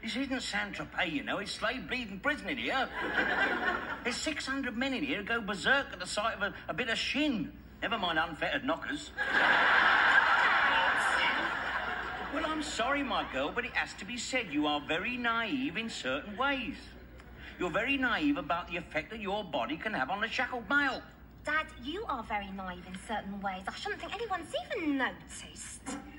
This isn't Saint-Tropez, you know. It's slave-breeding prison in here. There's 600 men in here who go berserk at the sight of a bit of shin. Never mind unfettered knockers. Well, I'm sorry, my girl, but it has to be said. You are very naive in certain ways. You're very naive about the effect that your body can have on a shackled male. Dad, you are very naive in certain ways. I shouldn't think anyone's even noticed.